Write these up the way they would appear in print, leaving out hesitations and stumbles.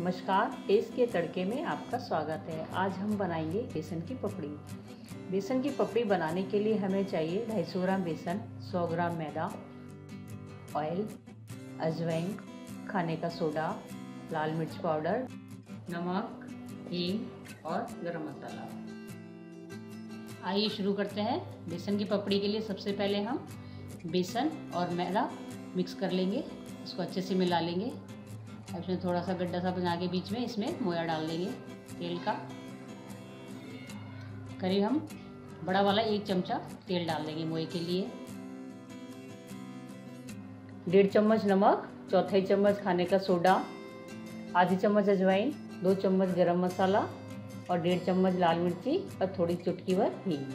नमस्कार, टेस्ट के तड़के में आपका स्वागत है। आज हम बनाएंगे बेसन की पपड़ी। बेसन की पपड़ी बनाने के लिए हमें चाहिए 250 ग्राम बेसन, 100 ग्राम मैदा, ऑयल, अजवाइन, खाने का सोडा, लाल मिर्च पाउडर, नमक, हींग और गरम मसाला। आइए शुरू करते हैं। बेसन की पपड़ी के लिए सबसे पहले हम बेसन और मैदा मिक्स कर लेंगे, इसको अच्छे से मिला लेंगे। इसमें थोड़ा सा गड्ढा सा बना के बीच में इसमें मोया डाल देंगे तेल का। करीब हम बड़ा वाला 1 चमचा तेल डाल देंगे मोए के लिए। 1.5 चम्मच नमक, 1/4 चम्मच खाने का सोडा, आधी चम्मच अजवाइन, 2 चम्मच गरम मसाला और 1.5 चम्मच लाल मिर्ची और थोड़ी चुटकी भर हींग।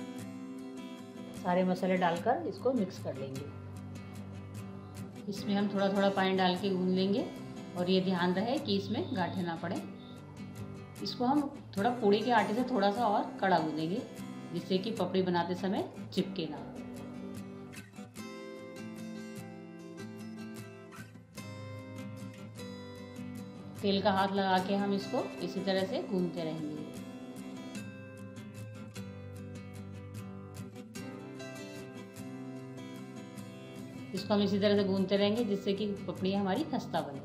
सारे मसाले डालकर इसको मिक्स कर लेंगे। इसमें हम थोड़ा थोड़ा पानी डाल के गूंद लेंगे और ये ध्यान रहे कि इसमें गांठें ना पड़े। इसको हम थोड़ा पूड़ी के आटे से थोड़ा सा और कड़ा गूंदेंगे, जिससे कि पपड़ी बनाते समय चिपके ना। तेल का हाथ लगा के हम इसको इसी तरह से गूंदते रहेंगे। इसको हम इसी तरह से गूंदते रहेंगे जिससे कि पपड़ियाँ हमारी खस्ता बने।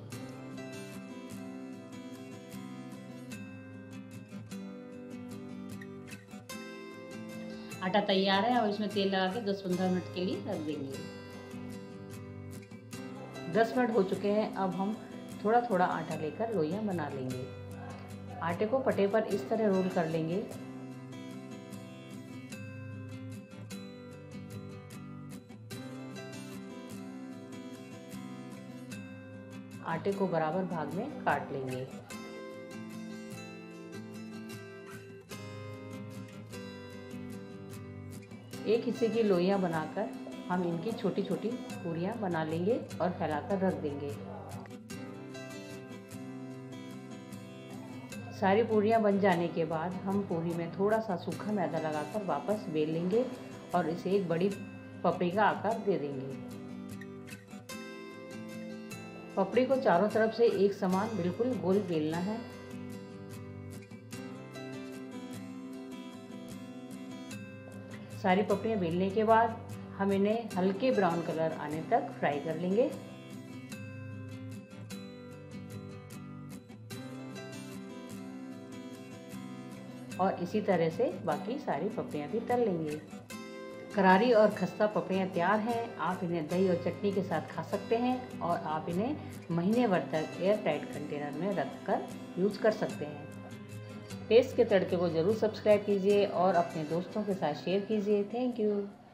आटा तैयार है और इसमें तेल लगा के 10-15 मिनट के लिए रख देंगे। 10 मिनट हो चुके हैं। अब हम थोड़ा थोड़ा आटा लेकर लोइयां बना लेंगे। आटे को पटे पर इस तरह रोल कर लेंगे। आटे को बराबर भाग में काट लेंगे। एक हिस्से की लोइयां बनाकर हम इनकी छोटी छोटी पूरियां बना लेंगे और फैलाकर रख देंगे। सारी पूरियां बन जाने के बाद हम पूरी में थोड़ा सा सूखा मैदा लगाकर वापस बेल लेंगे और इसे एक बड़ी पपड़ी का आकार दे देंगे। पपड़ी को चारों तरफ से एक समान बिल्कुल गोल बेलना है। सारी पपड़ियाँ बेलने के बाद हम इन्हें हल्के ब्राउन कलर आने तक फ्राई कर लेंगे। और इसी तरह से बाकी सारी पपड़ियाँ भी तल लेंगे। करारी और खस्ता पपड़ियाँ तैयार हैं। आप इन्हें दही और चटनी के साथ खा सकते हैं और आप इन्हें महीने भर तक एयर टाइट कंटेनर में रखकर यूज़ कर सकते हैं। टेस्ट के तड़के को ज़रूर सब्सक्राइब कीजिए और अपने दोस्तों के साथ शेयर कीजिए। Thank you.